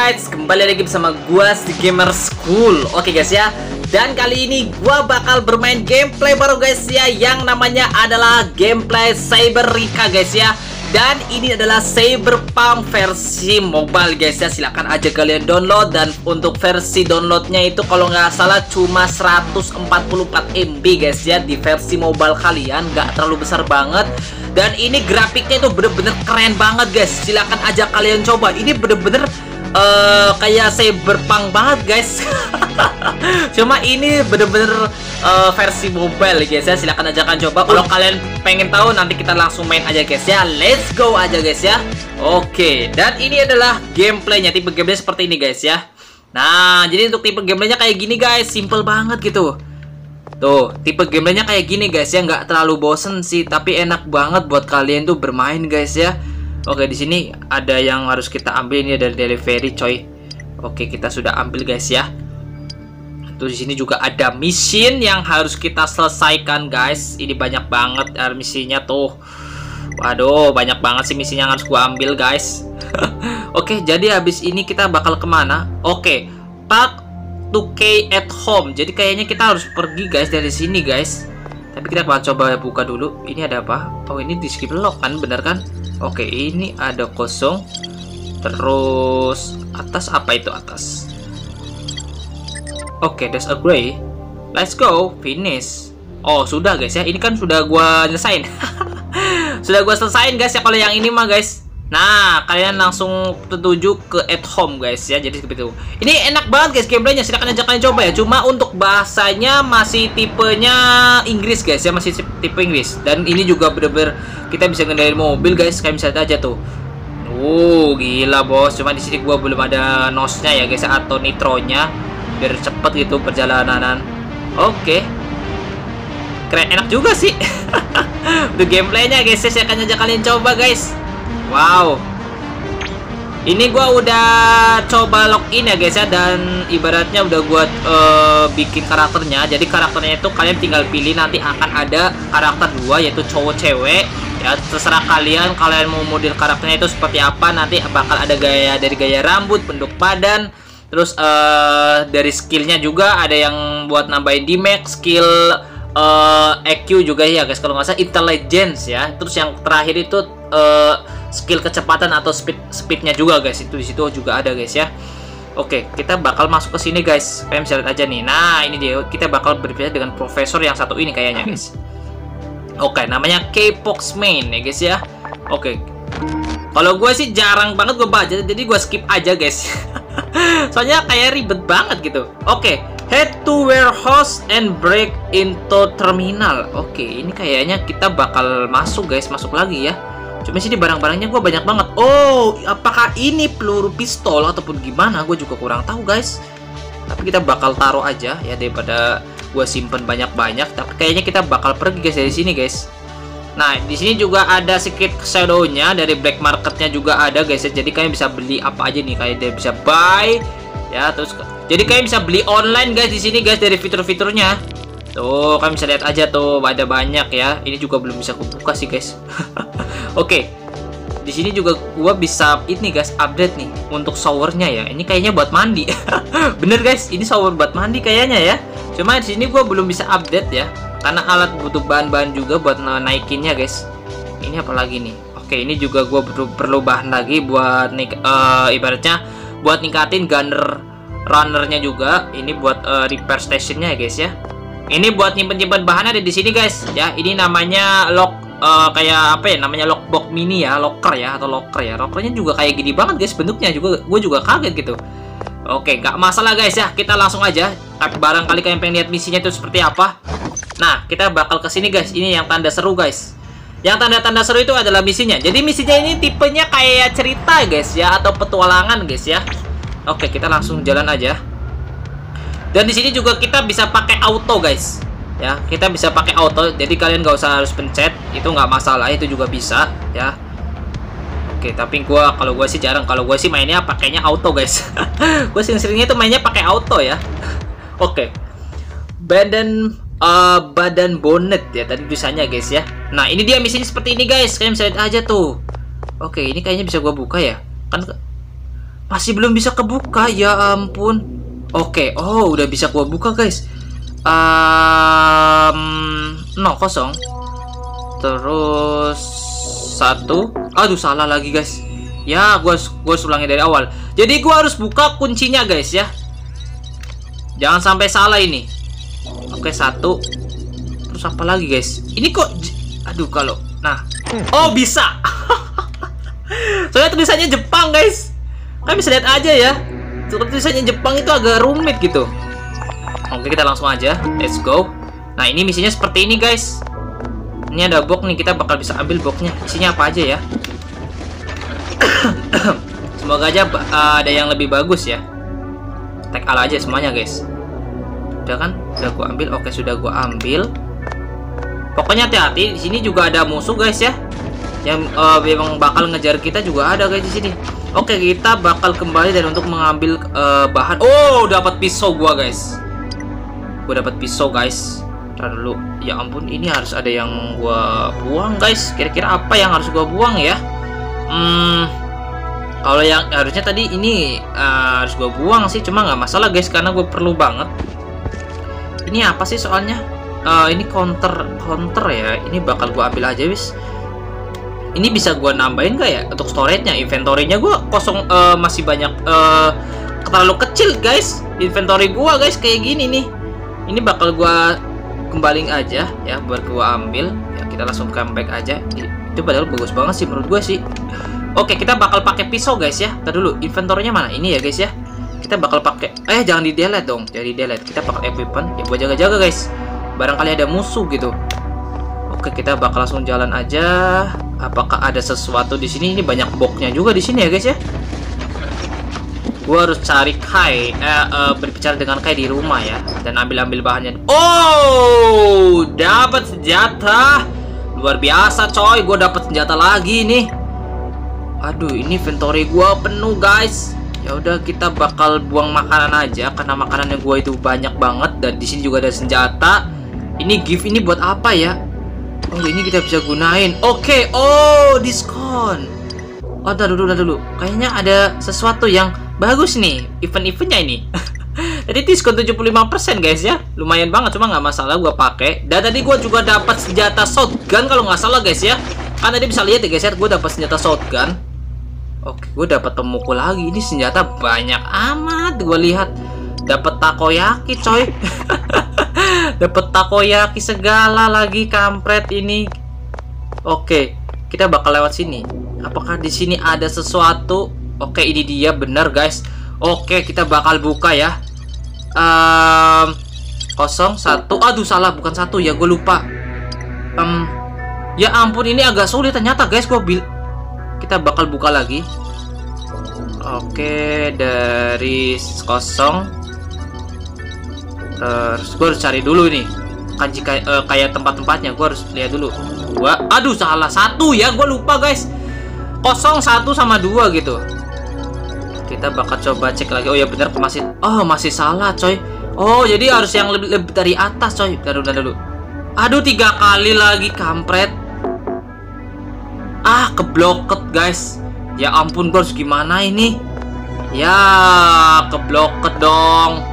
guys, kembali lagi bersama gua si Gamer School. Oke guys ya. Dan kali ini gua bakal bermain gameplay baru guys ya, yang namanya adalah gameplay Cyberika guys ya. Dan ini adalah Cyberpunk versi mobile guys ya. Silahkan aja kalian download. Dan untuk versi downloadnya itu kalau nggak salah cuma 144 MB guys ya. Di versi mobile kalian, nggak terlalu besar banget. Dan ini grafiknya itu bener-bener keren banget guys. Silahkan aja kalian coba. Ini bener-bener kayak Cyberpunk banget guys. Cuma ini bener-bener versi mobile guys ya. Silahkan aja kalian coba. Kalau kalian pengen tahu, nanti kita langsung main aja guys ya. Let's go aja guys ya. Oke, dan ini adalah gameplaynya. Tipe gameplaynya seperti ini guys ya. Nah, jadi untuk tipe gameplaynya kayak gini guys. Simple banget gitu. Tuh, tipe gameplaynya kayak gini guys ya. Nggak terlalu bosen sih, tapi enak banget buat kalian tuh bermain guys ya. Oke, di sini ada yang harus kita ambil. Ini dari delivery coy. Oke, kita sudah ambil guys ya. Tuh, di sini juga ada mission yang harus kita selesaikan guys. Ini banyak banget misinya tuh. Waduh, banyak banget sih misinya yang harus gua ambil guys. Oke, jadi habis ini kita bakal kemana? Oke, Park to K at home. Jadi kayaknya kita harus pergi guys dari sini guys. Tapi kita bakal coba buka dulu. Ini ada apa? Oh, ini di skip lock kan, bener kan? Oke, ini ada kosong. Terus atas apa itu atas? Oke, there's a gray. Let's go, finish. Oh, sudah guys ya. Ini kan sudah gua nyelesain. Sudah gua selesain guys ya kalau yang ini mah guys. Nah, kalian langsung tertuju ke at home guys ya. Jadi seperti itu. Ini enak banget guys gameplaynya. Silakan aja kalian coba ya. Cuma untuk bahasanya masih tipenya Inggris guys ya. Masih tipe Inggris. Dan ini juga bener-bener kita bisa ngendaliin mobil guys. Kayak misalnya aja tuh. Gila bos. Cuma di sini gua belum ada nosnya ya guys ya, atau nitronya biar cepet gitu perjalanan. Oke. Keren, enak juga sih. Untuk gameplaynya guys ya. Silakan aja kalian coba guys. Wow, ini gua udah coba login ya guys ya, dan ibaratnya udah gua bikin karakternya. Jadi karakternya itu kalian tinggal pilih, nanti akan ada karakter dua, yaitu cowok cewek ya. Terserah kalian mau model karakternya itu seperti apa. Nanti bakal ada dari gaya rambut, bentuk badan, terus dari skillnya juga ada yang buat nambahin damage, skill EQ juga ya guys, kalau nggak salah intelligence ya. Terus yang terakhir itu skill kecepatan atau speednya juga guys, itu di situ juga ada guys ya. Oke, kita bakal masuk ke sini guys. Kalian bisa lihat aja nih. Nah, ini dia, kita bakal berbicara dengan profesor yang satu ini kayaknya guys. Oke, namanya K-Pox Main ya guys ya. Oke, kalau gue sih jarang banget gue baca, jadi gue skip aja guys. Soalnya kayak ribet banget gitu. Oke, head to warehouse and break into terminal. Oke, ini kayaknya kita bakal masuk guys, masuk lagi ya. Cuma sini barang-barangnya gue banyak banget. Oh, apakah ini peluru pistol ataupun gimana? Gue juga kurang tahu guys. Tapi kita bakal taruh aja ya, daripada gue simpen banyak-banyak. Tapi kayaknya kita bakal pergi guys dari sini guys. Nah, di sini juga ada sedikit shadow-nya, dari black marketnya juga ada guys ya. Jadi kalian bisa beli apa aja nih, kayak dia bisa buy ya. Terus jadi kalian bisa beli online guys di sini guys, dari fitur-fiturnya. Tuh, kalian bisa lihat aja tuh, ada banyak ya. Ini juga belum bisa aku buka sih guys. Oke, di sini juga gua bisa ini guys, update nih untuk showernya ya. Ini kayaknya buat mandi. Bener guys, ini shower buat mandi kayaknya ya. Cuma di sini gua belum bisa update ya, karena alat butuh bahan-bahan juga buat naikinnya guys. Ini apa lagi nih? Oke, ini juga gua perlu bahan lagi buat ibaratnya buat ningkatin gunner runnernya juga. Ini buat repair stationnya ya guys ya. Ini buat nyimpen-nyimpen bahannya ada di sini guys ya. Ini namanya kayak apa ya, namanya lockbox mini ya, locker ya, atau locker ya. Lockernya juga kayak gini banget guys bentuknya, juga gue juga kaget gitu. Oke, nggak masalah guys ya, kita langsung aja. Tapi barangkali kalian pengen lihat misinya itu seperti apa. Nah, kita bakal ke sini guys. Ini yang tanda seru guys. Yang tanda-tanda seru itu adalah misinya. Jadi misinya ini tipenya kayak cerita guys ya, atau petualangan guys ya. Oke, kita langsung jalan aja. Dan di sini juga kita bisa pakai auto guys. Ya, kita bisa pakai auto. Jadi kalian nggak usah harus pencet, itu nggak masalah, itu juga bisa ya. Oke, tapi kalau gue sih jarang. Kalau gue sih mainnya pakainya auto guys. Gue sering-seringnya tuh mainnya pakai auto ya. Oke, badan bonnet ya tadi tulisannya guys ya. Nah, ini dia misinya seperti ini guys. Kalian bisa lihat aja tuh. Oke, ini kayaknya bisa gue buka ya. Kan Masih belum bisa kebuka, ya ampun. Oke, oh udah bisa gua buka guys. 0 0. Terus 1. Aduh salah lagi guys. Ya gua ulangi dari awal. Jadi gua harus buka kuncinya guys ya. Jangan sampai salah ini. Oke 1. Terus apa lagi guys? Ini kok, aduh kalau, nah, oh bisa. Soalnya tulisannya Jepang guys. Kan bisa lihat aja ya. Tulisannya Jepang itu agak rumit gitu. Oke kita langsung aja, let's go. Nah ini misinya seperti ini guys. Ini ada box nih, kita bakal bisa ambil boxnya. Isinya apa aja ya? Semoga aja ada yang lebih bagus ya. Tag ala aja semuanya guys. Udah kan? Udah gua ambil. Oke sudah gua ambil. Pokoknya hati-hati. Di sini juga ada musuh guys ya. Yang memang bakal ngejar kita juga ada guys di sini. Oke, kita bakal kembali dan untuk mengambil bahan. Oh, dapat pisau gua, guys. Gua dapat pisau, guys. Ntar dulu. Ya ampun, ini harus ada yang gua buang, guys. Kira-kira apa yang harus gua buang ya? Kalau yang harusnya tadi ini harus gua buang sih, cuma nggak masalah, guys, karena gua perlu banget. Ini apa sih soalnya? Ini counter ya. Ini bakal gua ambil aja, wis. Ini bisa gua nambahin gak ya untuk storage-nya? Inventory-nya gua kosong, masih banyak, terlalu kecil guys inventory gua guys, kayak gini nih. Ini bakal gua kembaliin aja ya buat gua ambil ya. Kita langsung comeback aja. Itu padahal bagus banget sih menurut gua sih. Oke kita bakal pakai pisau guys ya. Ntar dulu, inventory-nya mana? Ini ya guys ya. Kita bakal pakai, jangan di delete dong, jadi delete. Kita pakai weapon ya buat jaga-jaga guys, barangkali ada musuh gitu. Oke kita bakal langsung jalan aja. Apakah ada sesuatu di sini? Ini banyak boxnya juga di sini ya guys ya. Gua harus cari Kai, berbicara dengan Kai di rumah ya, dan ambil bahannya. Oh, dapat senjata. Luar biasa coy, gua dapat senjata lagi nih. Aduh, ini inventory gua penuh guys. Ya udah kita bakal buang makanan aja karena makanannya gua itu banyak banget, dan di sini juga ada senjata. Ini gift ini buat apa ya? Oh ini kita bisa gunain. Oke, oh diskon. Oh udah dulu. Kayaknya ada sesuatu yang bagus nih. Event-eventnya ini. Jadi diskon 75% guys ya. Lumayan banget, cuma nggak masalah gua pakai. Dan tadi gua juga dapat senjata shotgun kalau nggak salah guys ya. Kan tadi bisa lihat ya guys ya, gua dapat senjata shotgun. Oke, gua dapat temukul lagi. Ini senjata banyak amat. Gua lihat dapat takoyaki coy. Dapat takoyaki segala lagi, kampret ini. Oke, kita bakal lewat sini. Apakah di sini ada sesuatu? Oke, ini dia bener guys. Oke, kita bakal buka ya. 01. Aduh salah, bukan 1 ya, gue lupa. Ya ampun, ini agak sulit ternyata guys. Kita bakal buka lagi. Oke, dari 0. Terus gue harus cari dulu nih kanji kayak tempat-tempatnya. Gue harus lihat dulu. Aduh salah 1 ya, gue lupa guys. 0, 1 sama 2 gitu. Kita bakal coba cek lagi. Oh ya bener, masih salah coy. Oh jadi harus yang lebih dari atas coy. Bentar dulu. Aduh 3 kali lagi, kampret. Kebloket guys. Ya ampun, gue harus gimana ini? Ya kebloket dong.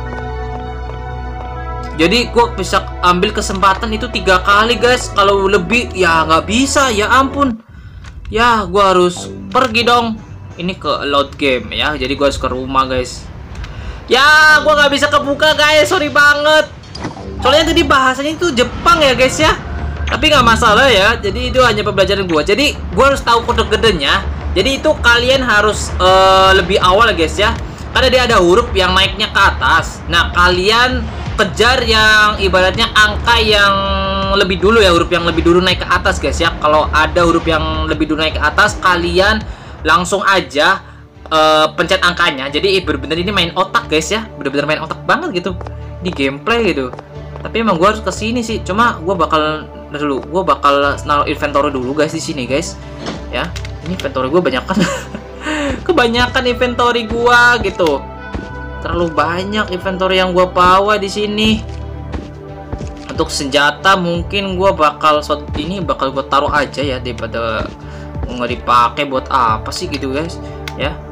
Jadi gue bisa ambil kesempatan itu 3 kali guys. Kalau lebih ya nggak bisa. Ya ampun. Ya gue harus pergi dong. Ini ke load game ya. Jadi gue harus ke rumah guys. Ya gue nggak bisa kebuka guys. Sorry banget. Soalnya tadi bahasanya itu Jepang ya guys ya. Tapi nggak masalah ya. Jadi itu hanya pembelajaran gue. Jadi gue harus tahu kode-kodenya. Jadi itu kalian harus lebih awal guys ya. Karena dia ada huruf yang naiknya ke atas. Nah kalian kejar yang ibaratnya angka yang lebih dulu ya, huruf yang lebih dulu naik ke atas guys ya. Kalau ada huruf yang lebih dulu naik ke atas, kalian langsung aja pencet angkanya. Jadi bener-bener ini main otak guys ya, bener-bener main otak banget gitu di gameplay gitu. Tapi emang gue harus kesini sih, cuma gue bakal naruh inventory dulu guys di sini guys ya. Ini inventory gue banyak kan. Kebanyakan inventory gue gitu. Terlalu banyak inventory yang gue bawa di sini. Untuk senjata mungkin gue bakal gue taruh aja ya, daripada nggak dipakai buat apa sih gitu guys ya.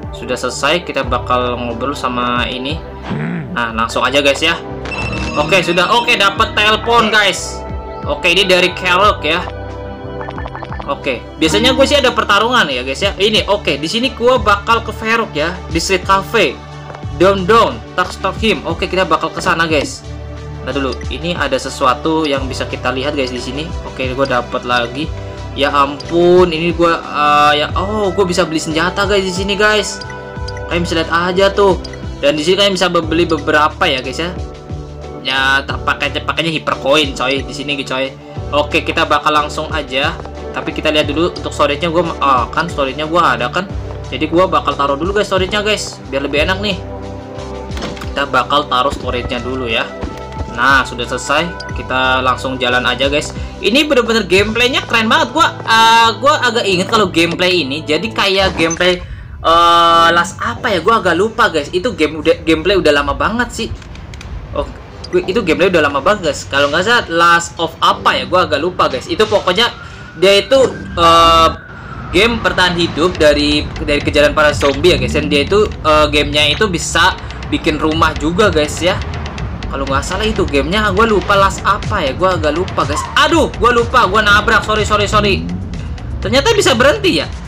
sudah selesai, kita bakal ngobrol sama ini. Nah, langsung aja guys ya. Oke, sudah. Oke, dapat telepon guys. Oke, ini dari Carrot ya. Oke, biasanya gue sih ada pertarungan ya guys ya. Ini oke, di sini gue bakal ke Ferox ya, di Street Cafe. Down, talk him. Oke, kita bakal ke sana guys. Nah dulu, ini ada sesuatu yang bisa kita lihat guys di sini. Oke, gue dapat lagi. Ya ampun, ini gue gue bisa beli senjata guys di sini guys. Kalian bisa lihat aja tuh. Dan di sini kalian bisa beli beberapa ya guys ya. Ya, pakainya hypercoin coy di sini coy. Oke, kita bakal langsung aja. Tapi kita lihat dulu untuk storage-nya gue kan storage-nya gue ada kan. Jadi gue bakal taruh dulu guys storage-nya guys, biar lebih enak nih. Kita bakal taruh storage-nya dulu ya. Nah, sudah selesai. Kita langsung jalan aja guys. Ini bener-bener gameplaynya keren banget. Gua agak inget kalau gameplay ini jadi kayak gameplay last apa ya? Gua agak lupa guys. Itu gameplay udah lama banget sih. Oh, itu gameplay udah lama banget guys. Kalau nggak salah last of apa ya? Gua agak lupa guys. Itu pokoknya dia itu game bertahan hidup dari kejaran para zombie ya guys. Dan dia itu gamenya itu bisa bikin rumah juga guys ya. Kalau nggak salah itu gamenya, gue lupa last apa ya, gue agak lupa guys. Aduh, gue lupa, gue nabrak, sorry. Ternyata bisa berhenti ya.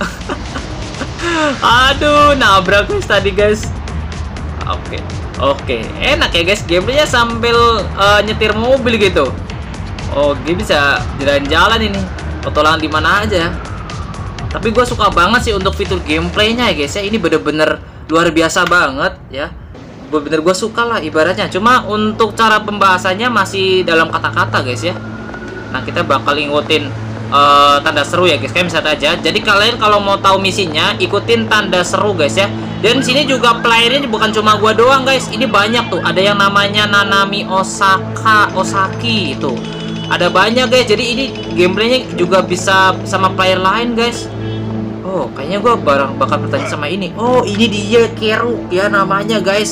Aduh, nabrak guys tadi guys. Oke, enak ya guys, gameplaynya sambil nyetir mobil gitu. Oh, dia bisa jalan-jalan ini, petualangan di mana aja. Tapi gue suka banget sih untuk fitur gameplaynya ya guys ya. Ini bener-bener luar biasa banget ya. Gue suka lah ibaratnya. Cuma untuk cara pembahasannya masih dalam kata-kata guys ya. Nah, kita bakal ngikutin tanda seru ya guys. Kayak misalnya aja. Jadi kalian kalau mau tahu misinya, ikutin tanda seru guys ya. Dan sini juga playernya bukan cuma gua doang guys. Ini banyak tuh. Ada yang namanya Nanami Osaki itu. Ada banyak guys. Jadi ini gameplaynya juga bisa sama player lain guys. Oh, kayaknya gua bakal bertanya sama ini. Oh, ini dia Keru ya namanya guys.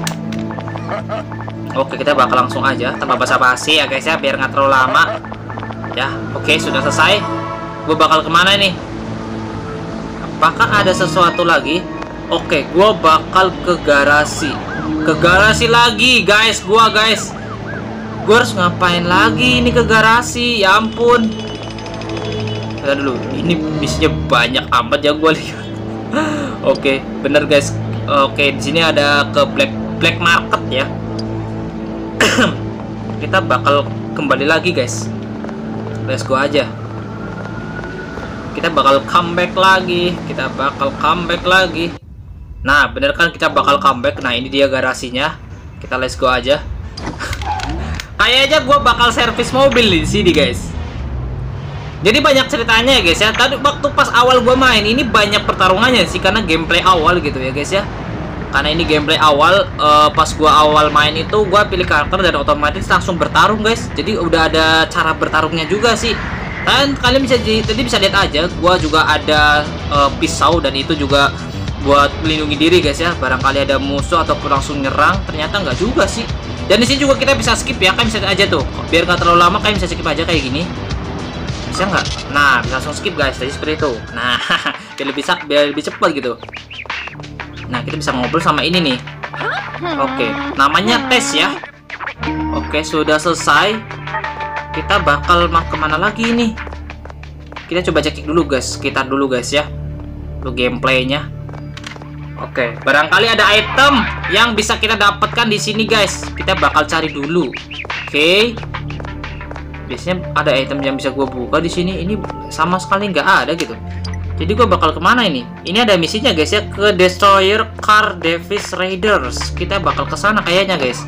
Oke, kita bakal langsung aja tanpa basa-basi ya guys ya, biar nggak terlalu lama. Ya, oke, sudah selesai. Gue bakal kemana nih? Apakah ada sesuatu lagi? Oke, gue bakal ke garasi. Ke garasi lagi guys, guys. Gue harus ngapain lagi ini ke garasi? Ya ampun. Lihat dulu, ini misinya banyak amat ya gue lihat. Oke, bener guys. Oke, di sini ada ke black market ya. Kita bakal kembali lagi guys. Let's go aja. Kita bakal comeback lagi. Nah, bener kan kita bakal comeback. Nah, ini dia garasinya. Kita let's go aja. Kayaknya gue bakal servis mobil di sini guys. Jadi banyak ceritanya ya guys ya. Tadi waktu pas awal gue main ini banyak pertarungannya sih, karena gameplay awal gitu ya guys ya. Karena ini gameplay awal, pas gua awal main itu gua pilih karakter dan otomatis langsung bertarung guys. Jadi udah ada cara bertarungnya juga sih. Dan kalian bisa lihat aja, gua juga ada pisau, dan itu juga buat melindungi diri guys ya. Barangkali ada musuh ataupun langsung nyerang, ternyata nggak juga sih. Dan di sini juga kita bisa skip ya, kalian bisa lihat aja tuh. Biar nggak terlalu lama, kalian bisa skip aja kayak gini. Bisa nggak? Nah, bisa langsung skip guys, jadi seperti itu. Nah, biar lebih cepat gitu. Nah, kita bisa ngobrol sama ini nih. Oke, namanya tes ya. Oke, sudah selesai. Kita bakal kemana lagi nih? Kita coba cek dulu guys, sekitar dulu guys ya. Lu gameplaynya. Oke, barangkali ada item yang bisa kita dapatkan di sini guys. Kita bakal cari dulu. Oke. Biasanya ada item yang bisa gue buka di sini. Ini sama sekali nggak ada gitu. Jadi gue bakal kemana ini? Ini ada misinya guys ya, ke Destroyer Car Davis Raiders. Kita bakal ke sana kayaknya guys.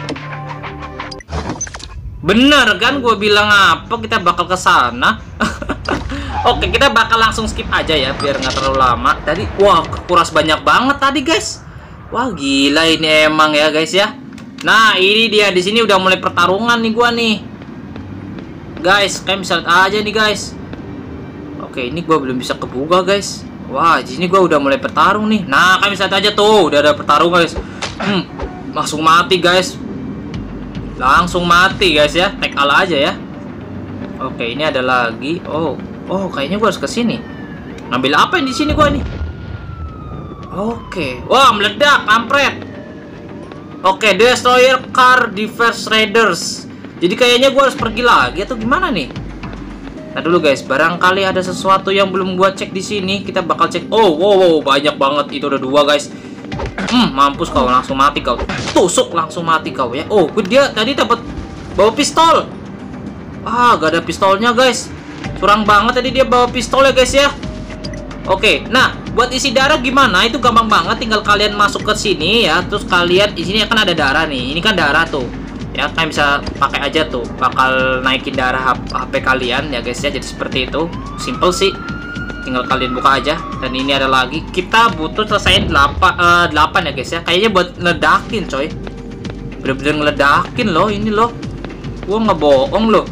Bener kan gue bilang apa? Kita bakal ke sana. Oke, kita bakal langsung skip aja ya biar nggak terlalu lama. Tadi wah, kuras banyak banget tadi guys. Wah, gila ini emang ya guys ya. Nah, ini dia, di sini udah mulai pertarungan nih gua nih. Guys, kalian bisa lihat aja nih guys. Oke, ini gua belum bisa kebuka guys. Wah, di sini gua udah mulai bertarung nih. Nah, kalian bisa lihat aja tuh, udah ada pertarungan guys. Langsung mati guys. Langsung mati guys ya. Take all aja ya. Oke, ini ada lagi. Oh, kayaknya gua harus ke sini. Ngambil apa yang di sini gua nih? Oke. Wah, meledak, kampret. Oke, destroyer car diverse raiders. Jadi kayaknya gue harus pergi lagi atau gimana nih? Nah dulu guys, barangkali ada sesuatu yang belum gua cek di sini. Kita bakal cek. Oh, wow, banyak banget. Itu udah 2 guys. Mampus kau, langsung mati kau. Tusuk langsung mati kau ya. Oh, dia tadi dapat bawa pistol. Ah, gak ada pistolnya guys. Curang banget tadi dia bawa pistol ya guys ya. Oke, nah buat isi darah gimana? Itu gampang banget, tinggal kalian masuk ke sini ya. Terus kalian di sini kan ada darah nih. Ini kan darah tuh. Ya, kalian bisa pakai aja tuh. Bakal naikin darah HP kalian ya guys ya. Jadi seperti itu. Simple sih. Tinggal kalian buka aja. Dan ini ada lagi. Kita butuh selesaiin 8 ya guys ya. Kayaknya buat ngeledakin coy. Bener-bener ngeledakin loh ini loh. Gua nggak bohong loh.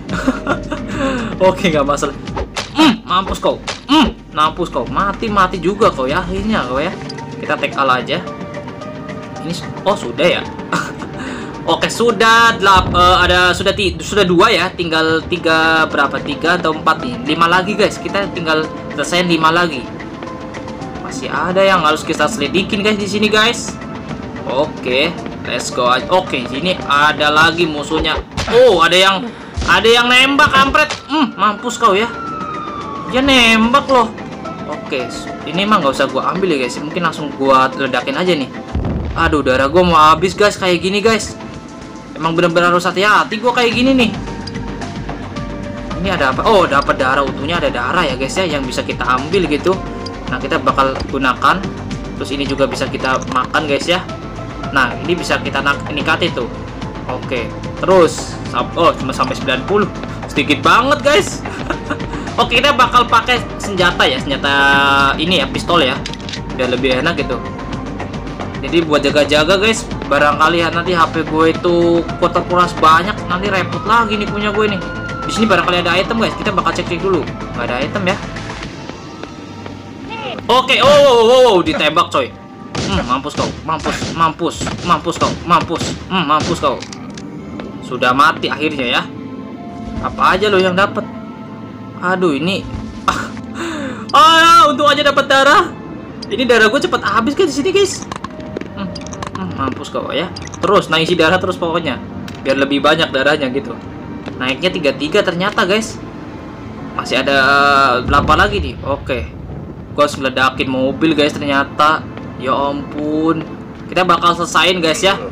Oke, nggak masalah. Mampus kau. Mampus kau. Mati juga kau ya akhirnya kau ya. Kita take all aja. Ini oh sudah ya. Oke, sudah sudah 2 ya. Tinggal 3 berapa? 3 atau 4 nih. 5 lagi guys. Kita tinggal selesaiin 5 lagi. Masih ada yang harus kita selidikin guys di sini guys. Oke, let's go aja. Oke, sini ada lagi musuhnya. Oh, ada yang nembak kampret. Mampus kau ya. Dia nembak loh. Oke, ini mah nggak usah gua ambil ya guys. Mungkin langsung gua ledakin aja nih. Aduh, darah gua mau habis guys kayak gini guys. Emang bener-bener harus hati-hati gua kayak gini nih. Ini ada apa? Oh, dapat darah utuhnya, ada darah ya guys ya yang bisa kita ambil gitu. Nah, kita bakal gunakan. Terus ini juga bisa kita makan guys ya. Nah, ini bisa kita nikati tuh. Oke. Terus cuma sampai 90. Sedikit banget guys. Oke, kita bakal pakai senjata ya, senjata ini ya, pistol ya. Udah lebih enak gitu. Jadi buat jaga-jaga guys, barangkali nanti HP gue itu kuota kuras banyak, nanti repot lagi nih punya gue nih. Di sini barangkali ada item guys, kita bakal cek dulu. Nggak ada item ya. Oke, ditembak coy. Mampus kau, mampus kau. Sudah mati akhirnya ya. Apa aja lo yang dapat? Aduh, ini untung aja dapat darah. Ini darah gue cepet habis kan di sini guys. Mampus kau ya. Terus isi darah terus pokoknya. Biar lebih banyak darahnya gitu. Naiknya 33 ternyata guys. Masih ada 8 lagi nih. Oke. Gue harus meledakin mobil guys ternyata. Ya ampun. Kita bakal selesain guys ya.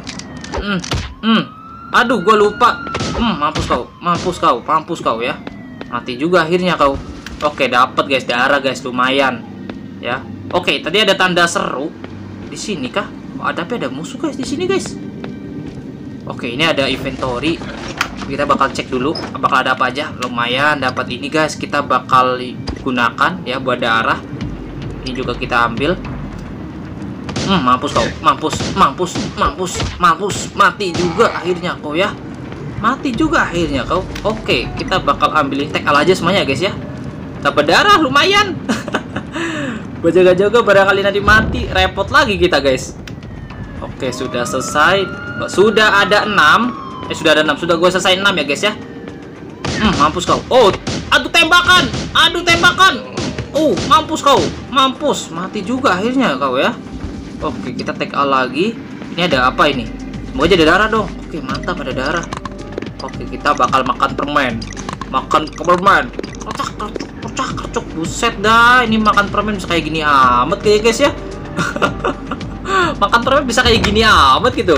Aduh, gue lupa. Mampus kau ya. Mati juga akhirnya kau. Oke, dapat guys darah guys, lumayan. Ya. Oke, tadi ada tanda seru di sini kah? Tapi ada musuh guys di sini guys. Oke, ini ada inventory. Kita bakal cek dulu bakal ada apa aja. Lumayan dapat ini guys. Kita bakal gunakan ya buat darah. Ini juga kita ambil. Mampus kau. Mampus. Mati juga akhirnya kau ya. Mati juga akhirnya kau. Oke, kita bakal ambilin take all aja semuanya guys ya. Dapat darah lumayan. Buat jaga-jaga barangkali nanti mati, repot lagi kita guys. Oke, sudah selesai. Sudah ada 6. Sudah ada 6. Sudah gue selesai 6 ya guys ya. Mampus kau. Oh, aduh tembakan. Mampus kau. Mati juga akhirnya kau ya. Oke, kita take all lagi. Ini ada apa ini? Semoga aja ada darah dong. Oke, mantap ada darah. Oke, kita bakal makan permen. Kocak. Buset dah, ini makan permen bisa kayak gini amat kayak guys ya. Makan permen bisa kayak gini amat gitu.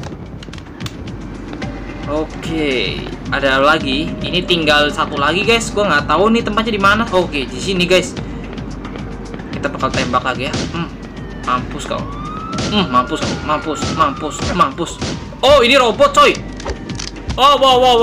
Oke, ada lagi. Ini tinggal 1 lagi guys. Gua nggak tahu nih tempatnya di mana. Oke, di sini guys. Kita bakal tembak lagi ya. Mampus kau. Mampus. Oh, ini robot coy. Oh,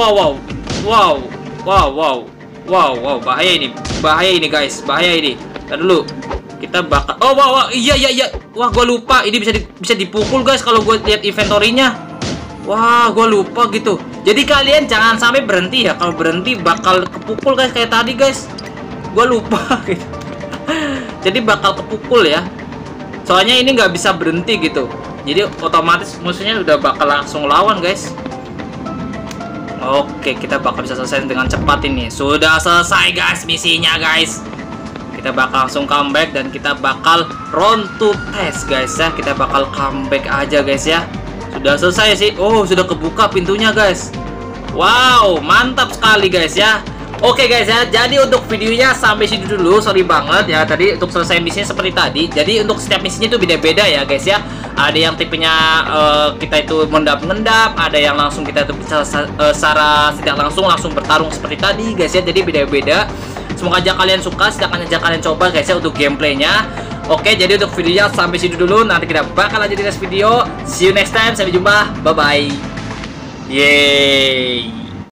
wow, bahaya ini guys, bahaya ini. Ntar dulu, kita bakal. Oh, wow, iya. Wah, gue lupa. Ini bisa dipukul guys kalau gue lihat inventory-nya. Wah, gue lupa gitu. Jadi kalian jangan sampai berhenti ya. Kalau berhenti bakal kepukul guys kayak tadi guys. Gue lupa. Gitu. Jadi bakal kepukul ya. Soalnya ini nggak bisa berhenti gitu. Jadi otomatis musuhnya udah bakal langsung lawan guys. Oke, kita bakal bisa selesai dengan cepat ini. Sudah selesai guys misinya guys. kita bakal langsung comeback dan kita bakal round to test guys ya. Kita bakal comeback aja guys ya. Sudah selesai sih. Oh, sudah kebuka pintunya guys. Wow, mantap sekali guys ya. Oke guys ya, jadi untuk videonya sampai sini dulu. Sorry banget ya, tadi untuk selesai misinya seperti tadi. Jadi untuk setiap misinya itu beda-beda ya guys ya. Ada yang tipenya kita itu mengendap-ngendap, ada yang langsung kita itu bisa secara tidak langsung bertarung seperti tadi guys ya. Jadi beda-beda. Semoga aja kalian suka, silakan aja kalian coba guys ya untuk gameplaynya. Oke, jadi untuk videonya sampai sini dulu. Nanti kita bakal lanjut di next video. See you next time, sampai jumpa, bye bye. Yeay.